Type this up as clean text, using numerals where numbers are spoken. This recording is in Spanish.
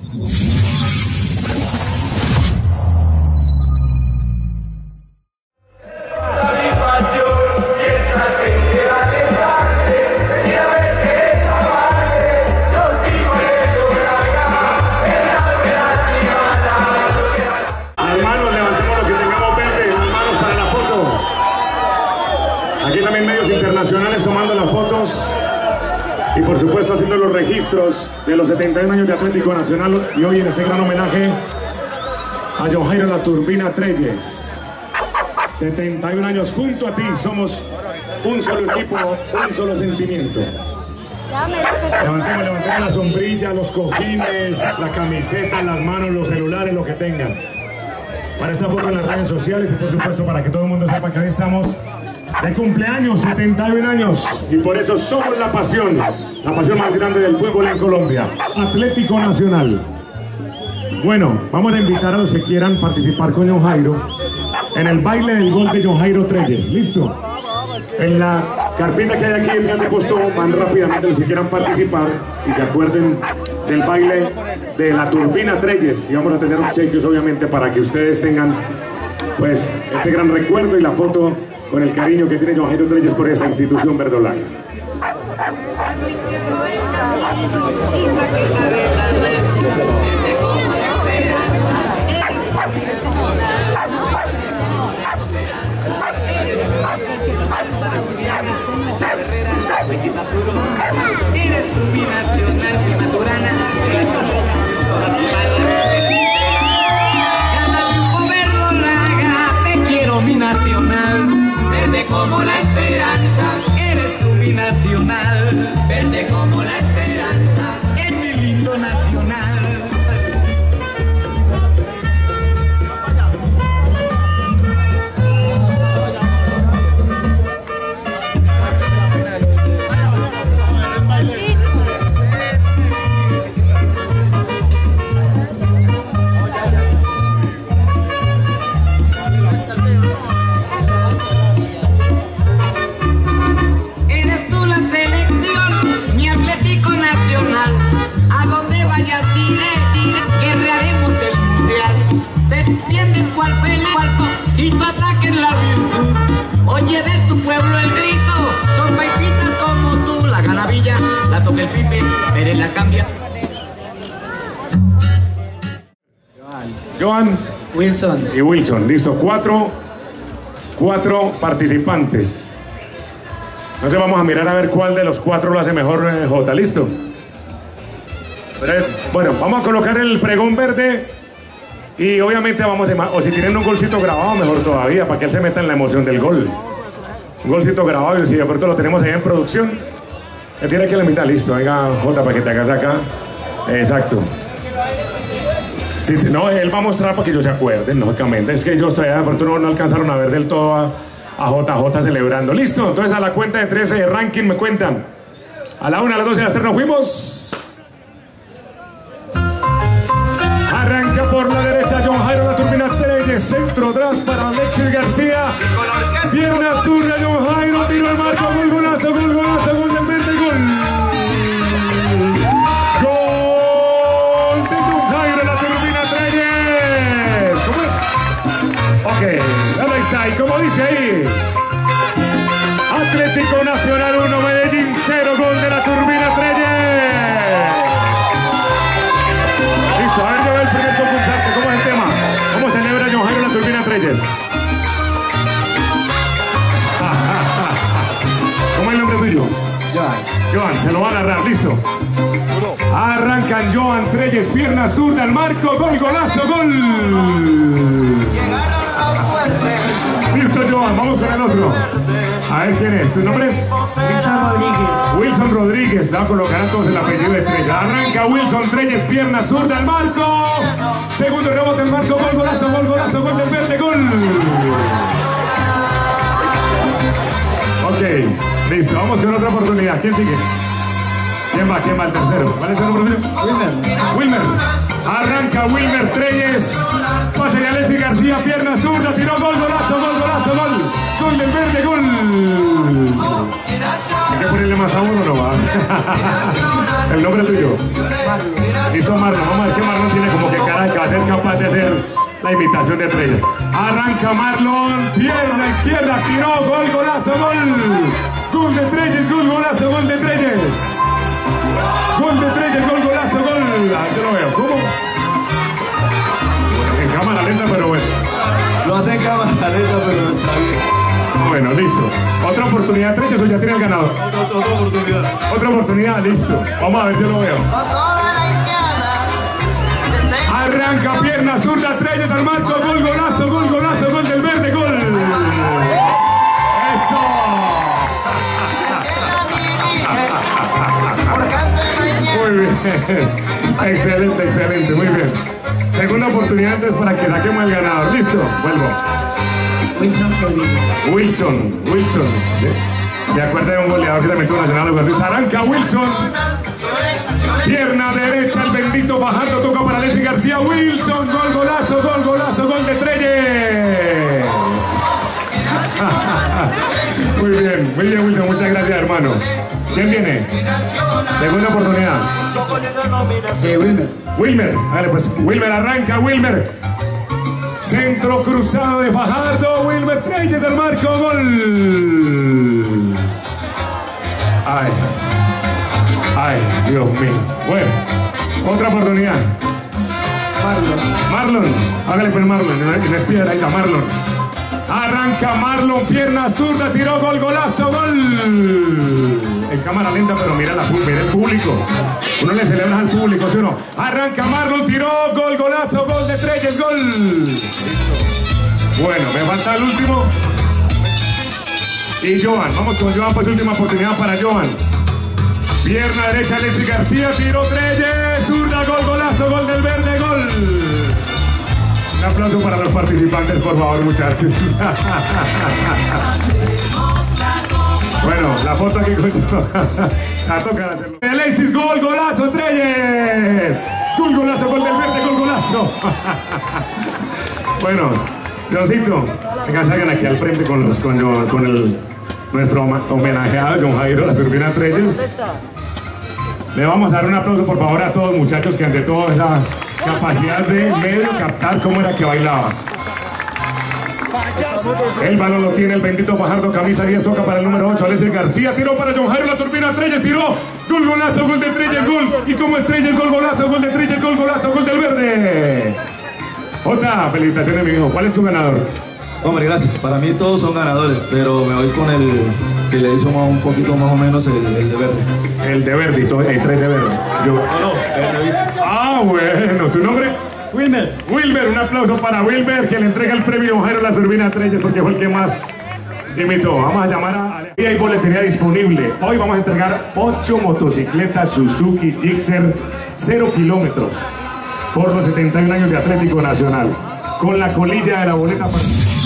Aquí también medios internacionales tomando las fotos y por supuesto haciendo los registros de los 71 años de Atlético Nacional y hoy en este gran homenaje a John Jairo La Turbina Trelles. 71 años junto a ti, somos un solo equipo, un solo sentimiento. Levantemos la sombrilla, los cojines, la camiseta, las manos, los celulares, lo que tengan. Para esta foto en las redes sociales y por supuesto para que todo el mundo sepa que ahí estamos de cumpleaños, 71 años, y por eso somos la pasión más grande del fútbol en Colombia, Atlético Nacional. Bueno, vamos a invitar a los que quieran participar con John Jairo en el baile del gol de John Jairo Trelles. ¿Listo? En la carpeta que hay aquí detrás de posto van rápidamente los que quieran participar y se acuerden del baile de La Turbina Trelles, y vamos a tener obsequios obviamente para que ustedes tengan pues este gran recuerdo y la foto con el cariño que tiene John Jairo Trelles por esa institución verdolaga. Verde como la esperanza, eres tú mi nacional. Verde como la esperanza, es mi lindo nacional. Y tu ataque en la virtud. Oye de tu pueblo el grito, son paisitas como tú. La ganavilla, la toca el pipe, Pérez la cambia. Joan, Wilson y Wilson, listo, cuatro participantes. Entonces vamos a mirar a ver cuál de los cuatro lo hace mejor Jota, ¿listo? Bueno, vamos a colocar el pregón verde. Y obviamente vamos a, o si tienen un golcito grabado, mejor todavía, para que él se meta en la emoción del gol. Un golcito grabado, y si de pronto lo tenemos ahí en producción, él tiene que la mitad, listo. Venga, Jota, para que te hagas acá. Exacto. Sí, no, él va a mostrar para que ellos se acuerden, lógicamente. Es que ellos todavía de pronto no alcanzaron a ver del todo a JJ celebrando. Listo, entonces a la cuenta de 13 de ranking me cuentan. A la 1, a las 2 y a las 3 nos fuimos. Arranca por la derecha John Jairo La Turbina Trelles, centro atrás para Alexis García. Pierna zurda John Jairo, tiro al marco, gol, golazo, gol, golazo, gol del verde, gol. Gol de John Jairo La Turbina Trelles. ¿Cómo es? Ok, ahí está, y como dice ahí, Atlético Nacional 1, Medellín 0, gol de La Turbina Trelles. Listo, a ver, yo veo el primer concursante. ¿Cómo es el tema? ¿Cómo celebra John Jairo La Turbina Trelles? ¿Cómo es el nombre tuyo? Joan, se lo va a narrar, listo. Arrancan Joan Trelles, pierna zurda al marco, gol, golazo, gol. Listo, Joan, vamos con el otro. A ver quién es. ¿Tu nombre es? Wilson Rodríguez. Wilson Rodríguez. Le va a colocar a todos el apellido de Trelles. Arranca Wilson Trelles, pierna zurda al marco. Segundo rebote al marco, gol, golazo, gol del verde, gol. Ok, listo, vamos con otra oportunidad. ¿Quién sigue? ¿Quién va? ¿Quién va? El tercero. ¿Cuál es el número tuyo? Wilmer. Arranca Wilmer Trelles. Pasa y Alexis García, pierna zurda, tiró gol, golazo, gol. Gol del verde, gol. Hay que ponerle más a uno, no va. ¿El nombre tuyo? Listo, Marlon. Vamos a ver que Marlon tiene como que cara de que va a ser capaz de hacer la imitación de Estrellas. Arranca Marlon, pierna izquierda, tiró, gol, golazo, gol. Gol de Estrellas, gol, golazo, gol de Estrellas. Gol de Estrellas, gol, golazo, gol. Yo lo veo, ¿cómo? En cámara lenta, pero bueno. Lo hace en cámara lenta, pero está bien. Bueno, listo. ¿Otra oportunidad, Estrellas, o ya tiene el ganador? Otra oportunidad. Otra oportunidad, listo. Vamos a ver, yo lo veo. Arranca pierna zurda, Estrellas al marco, gol, golazo, gol del verde, gol. Eso. Muy bien. Excelente, excelente, muy bien. Segunda oportunidad entonces para que saquemos el ganador. Listo, vuelvo. Wilson. De acuerdo de un goleador que también tuvo Nacional Guardias. Arranca Wilson. Pierna derecha, el bendito Fajardo toca para Leslie García. Wilson, gol, golazo, gol de Estrellas. Muy bien, Wilson, muchas gracias, hermano. ¿Quién viene? Segunda oportunidad. Wilmer, vale, pues Wilmer arranca, Wilmer. Centro cruzado de Fajardo, Wilmer Estrellas del marco, gol. Ay, Dios mío. Bueno, otra oportunidad. Marlon, hágale pues Marlon, no es piedra, ahí está Marlon. Arranca Marlon, pierna zurda, tiró, gol, golazo, gol. En cámara lenta, pero mira el público. Uno le celebra al público, ¿sí o no? Arranca Marlon, tiró, gol, golazo, gol de Estrellas, gol. Bueno, me falta el último. Y Johan, vamos con Johan, pues última oportunidad para Johan. Pierna derecha, Leslie García, tiró Estrellas, zurda, gol, golazo, gol del verde, gol. Un aplauso para los participantes, por favor, muchachos. Bueno, la foto aquí con yo. A tocar hacerlo. Alexis, gol, golazo, Estrellas. Gol, golazo, gol del verde, gol, golazo. Bueno, Johncito, venga, salgan aquí al frente con nuestro homenajeado, John Jairo, la turbina Estrellas. Le vamos a dar un aplauso, por favor, a todos, muchachos, que ante todo esa capacidad de medio captar cómo era que bailaba. El balón lo tiene el bendito Fajardo, camisa 10, toca para el número 8, Leslie García, tiró para John Jairo, la turbina Estrellas, tiró, gol, golazo, gol de Estrellas, gol, y como Estrellas, gol, golazo, gol de Estrellas, gol, golazo, gol del verde. Jota, felicitaciones, mi hijo. ¿Cuál es tu ganador? Hombre, gracias. Para mí todos son ganadores, pero me voy con el que le hizo un poquito más o menos el de verde. El de verde, y hay 3 de verde. No, el de viso. Ah, bueno. ¿Tu nombre? Wilmer. Wilmer, un aplauso para Wilmer, que le entrega el premio Jairo La Turbina Estrellas porque fue el que más imitó. Vamos a llamar a... Hay boletería disponible. Hoy vamos a entregar 8 motocicletas Suzuki Gixxer 0 kilómetros por los 71 años de Atlético Nacional. Con la colilla de la boleta...